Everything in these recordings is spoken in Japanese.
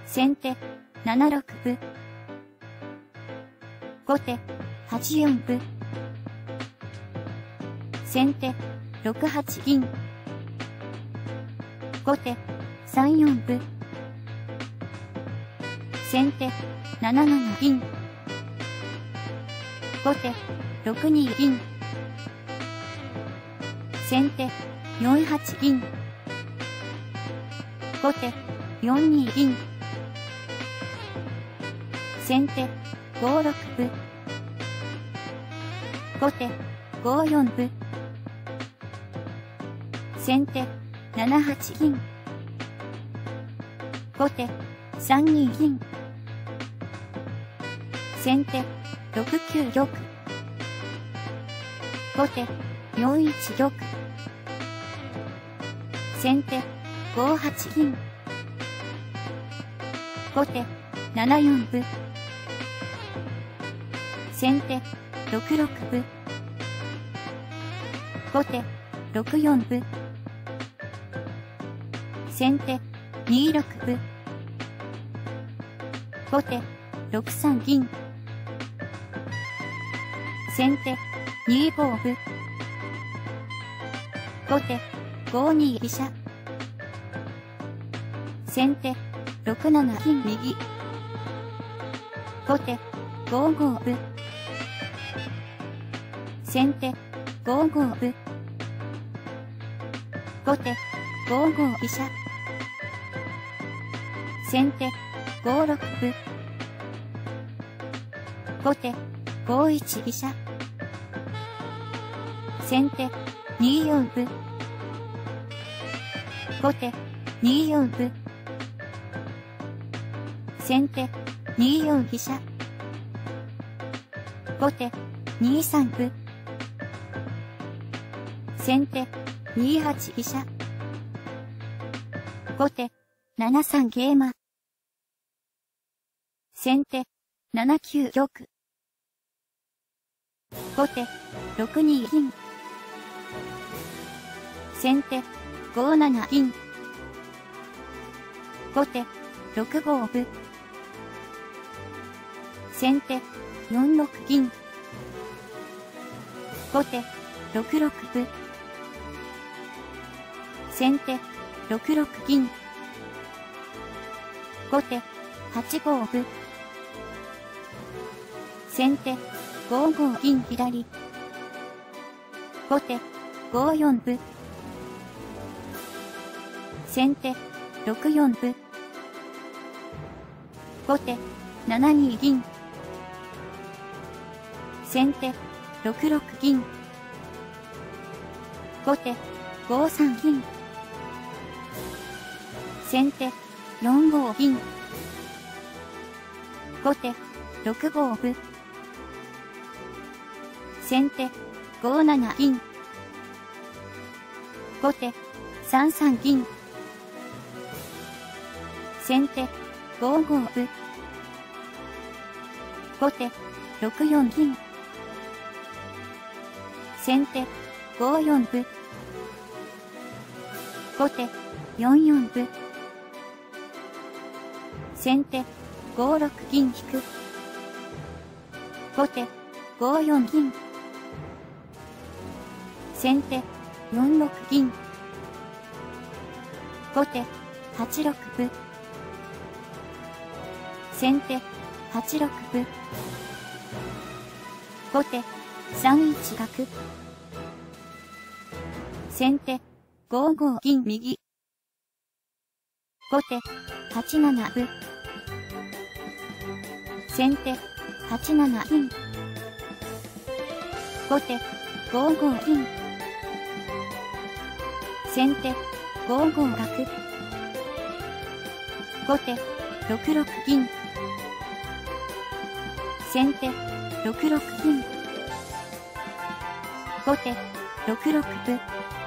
先手7六歩。後手8四歩。先手6八銀。後手3四歩。先手7七銀。後手6二銀。先手4八銀。後手4二銀。先手5六歩。後手5四歩。先手7八銀。後手3二銀。先手6九玉。後手4一玉。先手5八銀。後手7四歩。先手6六歩。後手6四歩。先手2六歩。後手6三銀。先手2五歩。後手5二飛車。先手6七金右。後手5五歩。先手5五歩。後手5五飛車。先手5六歩。後手5一飛車。先手2四歩。後手2四歩。先手2四飛車。後手2三歩。先手2八飛車。後手7三桂馬。先手7九玉。後手6二銀。先手5七銀。後手6五歩。先手4六銀。後手6六歩。先手6六銀。後手8五歩。先手5五銀左。後手5四歩。先手6四歩。後手7二銀。先手6六銀。後手5三銀。先手4五銀。後手6五歩。先手5七銀。後手3三銀。先手5五歩。後手6四銀。先手5四歩。後手4四歩。先手5六銀引く。後手5四銀。先手4六銀。後手8六歩。先手8六歩。後手3一角。先手5五銀右。後手8七歩。先手8七銀。後手5五銀。先手5五角。後手6六銀。先手6六銀。後手6六歩。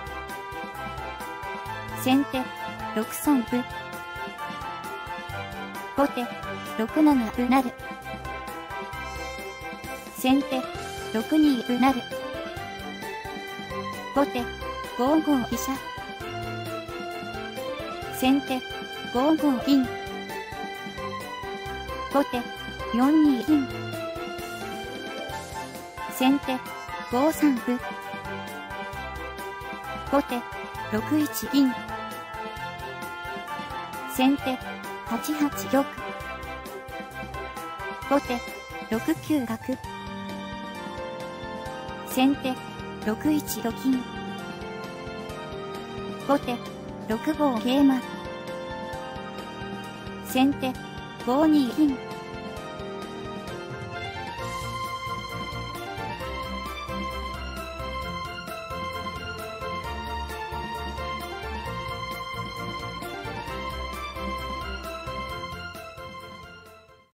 先手6三歩。後手6七歩成。先手6二歩成。後手5五飛車。先手5五銀。 後手4二銀。先手5三歩。後手6一銀。先手8八玉。後手6九角。先手6一と金。後手6五桂馬。先手5二銀。